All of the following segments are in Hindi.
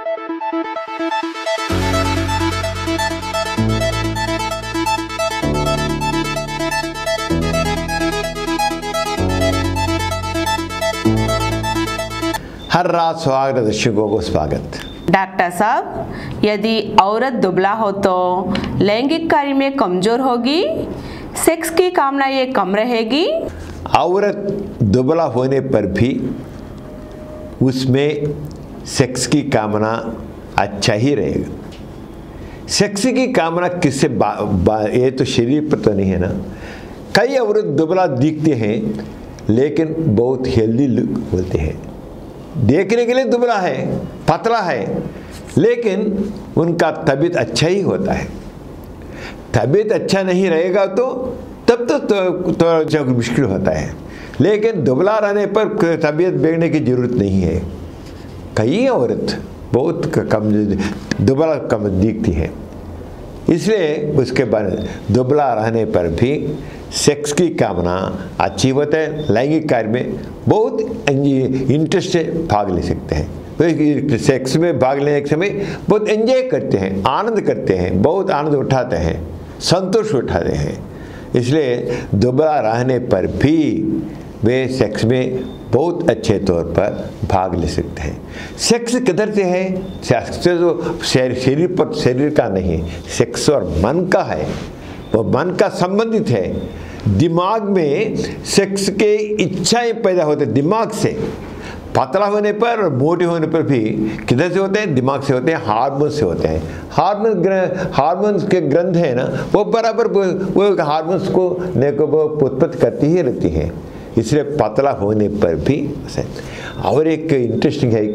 हर रात स्वागत दर्शकों को स्वागत। डॉक्टर साहब, यदि औरत दुबला हो तो लैंगिक कार्य में कमजोर होगी, सेक्स की कामना ये कम रहेगी। औरत दुबला होने पर भी उसमें सेक्स की कामना अच्छा ही रहेगा। सेक्स की कामना किससे ये तो शरीर पर तो नहीं है ना। कई औरत दुबला दिखते हैं लेकिन बहुत हेल्दी लुक बोलते हैं। देखने के लिए दुबला है, पतला है, लेकिन उनका तबीयत अच्छा ही होता है। तबीयत अच्छा नहीं रहेगा तो तब तो जब मुश्किल होता है, लेकिन दुबला रहने पर तबीयत बिगड़ने की ज़रूरत नहीं है। कई औरत बहुत कम दुबला कम दिखती है, इसलिए उसके बाद दुबला रहने पर भी सेक्स की कामना अच्छी होता है। लैंगिक कार्य में बहुत इंटरेस्ट से भाग ले सकते हैं। सेक्स में भाग लेने के समय बहुत एंजॉय करते हैं, आनंद करते हैं, बहुत आनंद उठाते हैं, संतोष उठाते हैं। इसलिए दुबला रहने पर भी वे सेक्स में बहुत अच्छे तौर पर भाग ले सकते हैं। सेक्स किधर से है? सेक्स तो शरीर का नहीं है, सेक्स और मन का है। वो मन का संबंधित है। दिमाग में सेक्स के इच्छाएं पैदा होते हैं दिमाग से। पतला होने पर और मोटे होने पर भी किधर से होते हैं? दिमाग से होते हैं, हार्मोन से होते हैं। हार्मोन्स के ग्रंथ है ना, वो बराबर वो हार्मोन्स को उत्पत्ति करती ही रहती है। इसलिए पतला होने पर भी। और एक इंटरेस्टिंग है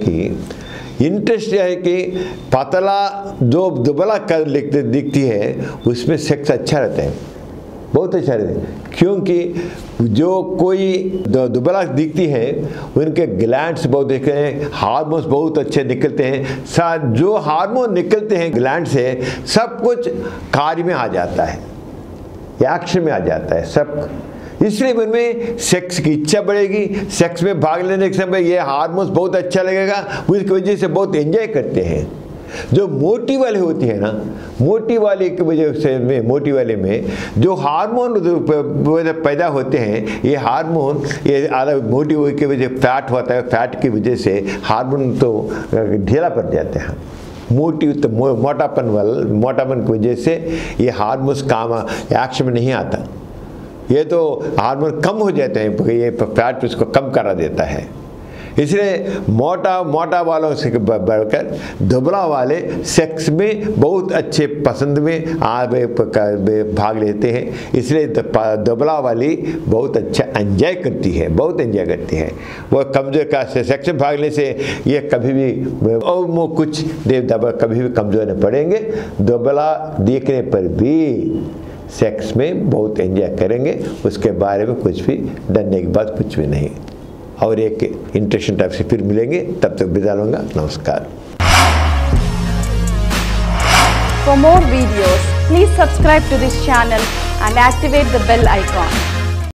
कि पतला जो दुबला कर दिखती है उसमें सेक्स अच्छा रहता है, बहुत अच्छा रहता है। क्योंकि जो कोई दुबला दिखती है उनके ग्लैंड्स बहुत देखते हैं, हार्मोन्स बहुत अच्छे निकलते हैं। साथ जो हार्मोन निकलते हैं ग्लैंड से, सब कुछ कार्य में आ जाता है, एक्शन में आ जाता है सब। इसलिए उनमें सेक्स की इच्छा बढ़ेगी। सेक्स में भाग लेने के समय ये हार्मोन्स बहुत अच्छा लगेगा, उसकी वजह से बहुत एंजॉय करते हैं। जो मोटी वाली होती है ना, मोटी वाली की वजह से मोटी वाले में जो हार्मोन पैदा होते हैं, ये हार्मोन ये मोटी की वजह फैट होता है, फैट की वजह से हार्मोन तो ढीला पड़ जाते हैं। मोटापन की वजह से ये हार्मोन्स काम एक्शन में नहीं आता। ये तो हार्मोन कम हो जाते हैं, ये फैट उसको कम करा देता है। इसलिए मोटा वालों से बढ़कर दुबला वाले सेक्स में बहुत अच्छे पसंद में भाग लेते हैं। इसलिए दुबला वाली बहुत अच्छा एंजॉय करती है, बहुत एंजॉय करती है। वो कमजोर का सेक्स में भाग लेने से ये कभी भी और वो कुछ कभी भी कमजोर नहीं पड़ेंगे। दुबला देखने पर भी सेक्स में बहुत एंजॉय करेंगे, उसके बारे में कुछ भी डरने की बात कुछ भी नहीं। और एक इंटरेस्टिंग टाइप से फिर मिलेंगे, तब तक विदा लूंगा। नमस्कार। For more videos, please subscribe to this channel and activate the bell icon.